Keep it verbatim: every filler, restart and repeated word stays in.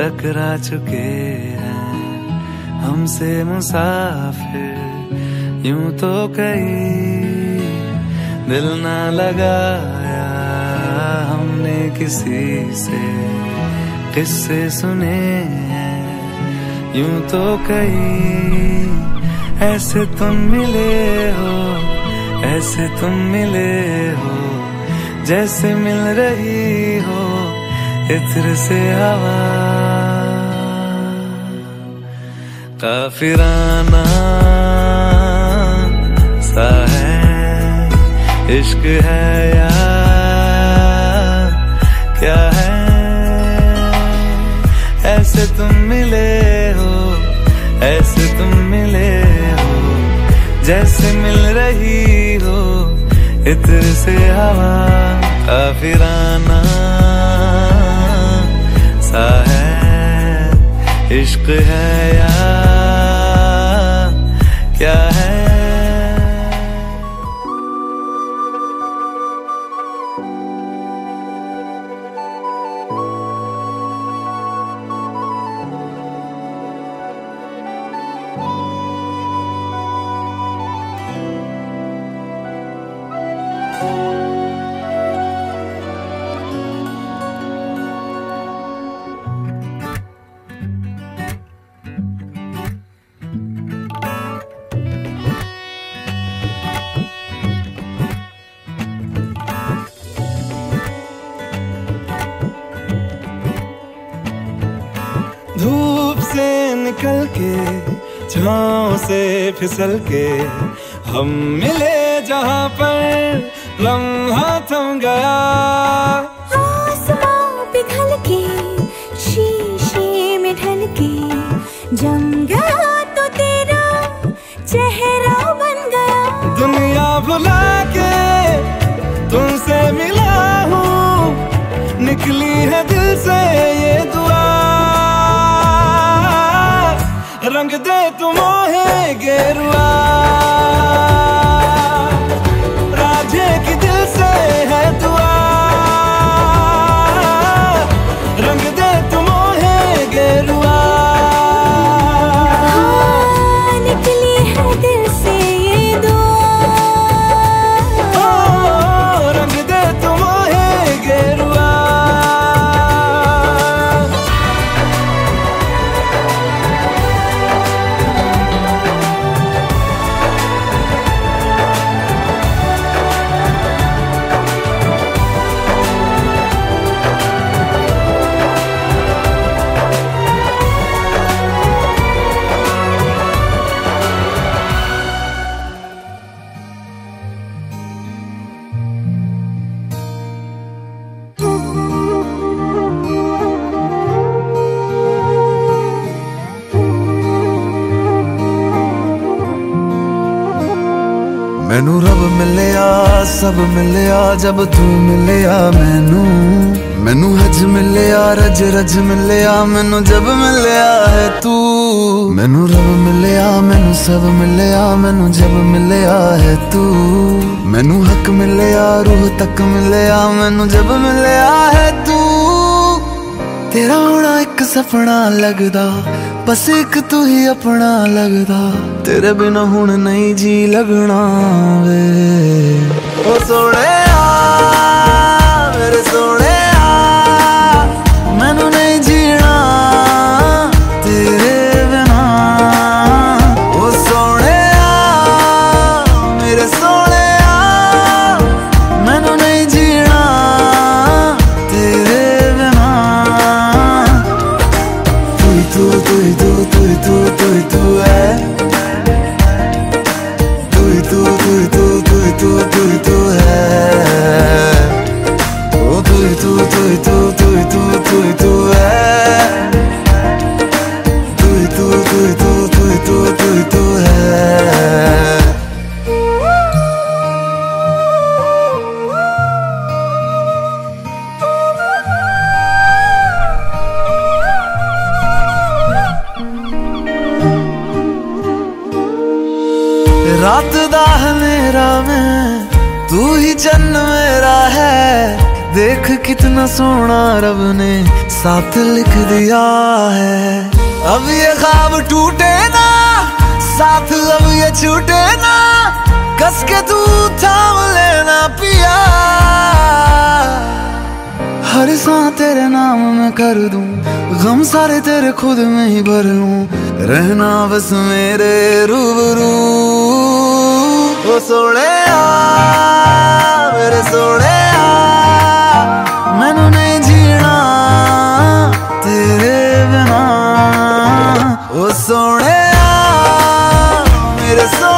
टकरा चुके हैं हमसे मुसाफिर, यूं तो कहीं दिल ना लगाया हमने किसी से, किस्से सुने हैं यूं तो कहीं। ऐसे तुम मिले हो, ऐसे तुम मिले हो, जैसे मिल रही हो इत्र से हवा। काफिराना सा है इश्क है या क्या है, ऐसे तुम मिले हो, ऐसे तुम मिले हो, जैसे मिल रही हो इत्र से हवा। काफिराना सा है इश्क है या क्या है। धूप से निकल के छाँव से फिसल के हम मिले जहाँ पर लम्हा थम गया। आसमां पिघल के शीशे में ढल के जम गया तो तेरा चेहरा बन गया। दुनिया भुला के तुमसे मिला हूँ, निकली है दिल से ये दुआ। रंग दे तुम मोहे गेरुआ, राधे की दिल से है दुआ। रंग दे तुम मोहे गेरुआ, हाँ, निकली है दिल से ये दुआ। ओ, रंग दे तुम मोहे गेरुआ। मैनू रब मिलिया सब मिलिया जब तू मिलिया मैनू, मैनू हज मिलिया रज रज मिलिया मैनू जब मिलिया है तू। मैनू रब मिलिया मैनू सब मिलिया मैनू जब मिलिया है तू। मैनू हक मिलिया रूह तक मिलिया मैनू जब मिलिया है तू। तेरा होना एक सपना लगदा, बस एक तू ही अपना लगदा। तेरे बिना हुण नहीं जी लगना वे। ओ सोने मेरे सोने मैनू नहीं जीना तेरे बिना। ओ सोने मेरे सोने मैनू नहीं जीना तेरे बिना। तू तू तू तू तू तू तू है, तू तू तू तू तू तू तू तू है। ओ तू तू तू तू तू तू तू तू है, तू तू तू तू तू तू तू तू है। रात दा अंधेरा में तू ही चन्न मेरा है, देख कितना सोना रब ने साथ लिख दिया है। अब ये ख्वाब टूटे ना, साथ अब ये छूटे ना, कस के तू थाम लेना पिया। हर सांस तेरे नाम में कर दूं, गम सारे तेरे खुद में ही भर लूं, रहना बस मेरे रूबरू। ओ सोने आ, मेरे सोने आ, मैनू नहीं जीना तेरे बिना। ओ सोने आ, मेरे सोने